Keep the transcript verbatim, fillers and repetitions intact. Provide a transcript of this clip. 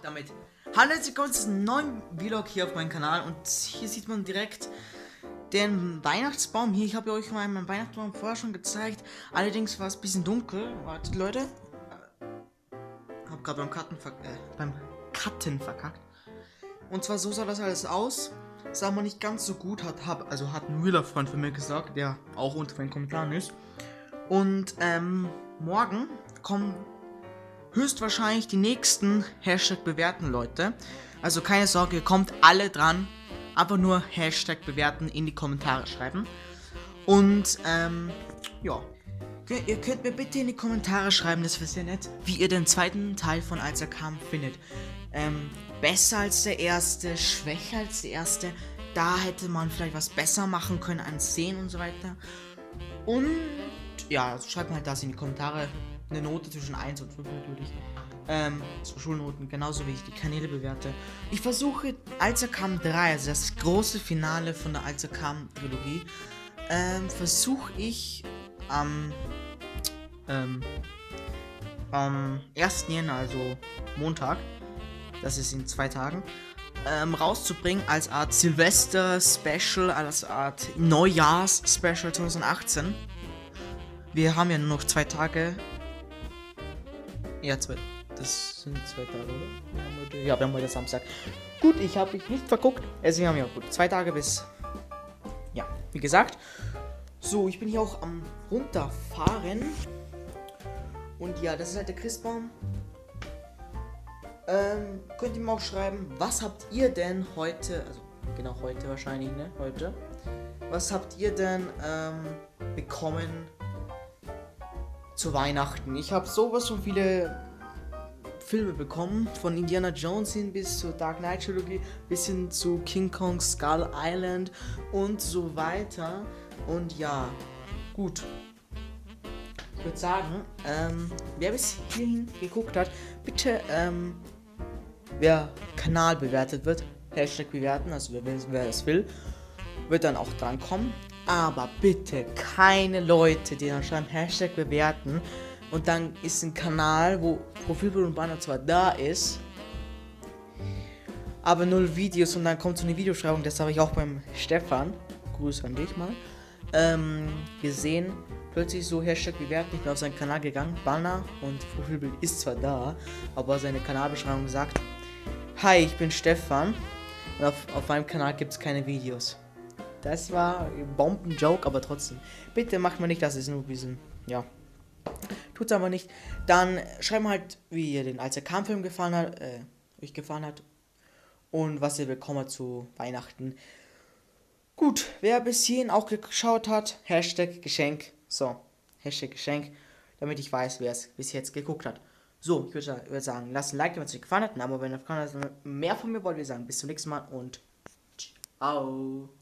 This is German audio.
damit. Hallo, herzlich willkommen zu einem neuen Vlog hier auf meinem Kanal. Und hier sieht man direkt den Weihnachtsbaum. Hier, ich habe euch mal meinen Weihnachtsbaum vorher schon gezeigt. Allerdings war es ein bisschen dunkel. Wartet, Leute. Hab gerade beim Cutten, verk äh, beim Cutten verkackt. Und zwar so sah das alles aus. Sah man nicht ganz so gut, hat, hab, also hat ein realer Freund von mir gesagt, der auch unter meinen Kommentaren ist. Und ähm, morgen kommen höchstwahrscheinlich die nächsten Hashtag bewerten, Leute. Also keine Sorge, ihr kommt alle dran. Einfach nur Hashtag bewerten in die Kommentare schreiben. Und ähm, ja. Ihr könnt mir bitte in die Kommentare schreiben, das wäre sehr nett, wie ihr den zweiten Teil von Als er kam findet. Ähm, besser als der erste, schwächer als der erste. Da hätte man vielleicht was besser machen können an Szenen und so weiter. Und ja, also schreibt mal halt das in die Kommentare. Eine Note zwischen eins und fünf natürlich. Ähm, so Schulnoten, genauso wie ich die Kanäle bewerte. Ich versuche Als er kam drei, also das große Finale von der Als er kam Trilogie, ähm, versuche ich am ähm, am ersten Jänner, also Montag, das ist in zwei Tagen, ähm, rauszubringen als Art Silvester-Special, als Art Neujahrs-Special zwanzig achtzehn. Wir haben ja nur noch zwei Tage. Ja, zwei. Das sind zwei Tage, oder? Wir haben heute, ja, wir haben heute Samstag. Gut, ich habe mich nicht verguckt. Also wir haben ja gut zwei Tage bis. Ja, wie gesagt. So, ich bin hier auch am runterfahren. Und ja, das ist halt der Christbaum. Ähm, könnt ihr mir auch schreiben, was habt ihr denn heute, also genau heute wahrscheinlich, ne? Heute. Was habt ihr denn ähm, bekommen zu Weihnachten? Ich habe sowas von viele Filme bekommen, von Indiana Jones hin bis zur Dark Knight Trilogie, bis hin zu King Kong Skull Island und so weiter. Und ja, gut. Ich würde sagen, ähm, wer bis hierhin geguckt hat, bitte, ähm, wer Kanal bewertet wird, Hashtag bewerten, also wer, wer es will, wird dann auch dran kommen. Aber bitte keine Leute, die dann schreiben Hashtag bewerten und dann ist ein Kanal, wo Profilbild und Banner zwar da ist, aber null Videos und dann kommt so eine Videoschreibung. Das habe ich auch beim Stefan, Grüße an dich mal, ähm, gesehen. Plötzlich so Hashtag bewerten, ich bin auf seinen Kanal gegangen, Banner und Profilbild ist zwar da, aber seine Kanalbeschreibung sagt: Hi, ich bin Stefan und auf, auf meinem Kanal gibt es keine Videos. Das war ein Bomben-Joke, aber trotzdem. Bitte macht mal nicht, das ist nur ein bisschen, ja. Tut's aber nicht. Dann schreibt mal halt, wie ihr den Als er kam Film gefallen hat, äh, euch gefallen hat. Und was ihr bekommen habt zu Weihnachten. Gut, wer bis hierhin auch geschaut hat, Hashtag Geschenk. So, Hashtag Geschenk, damit ich weiß, wer es bis jetzt geguckt hat. So, ich würde würd sagen, lasst ein Like, wenn es euch gefallen hat. Ein Abo, wenn ihr mehr von mir wollt. Wir sagen bis zum nächsten Mal und ciao.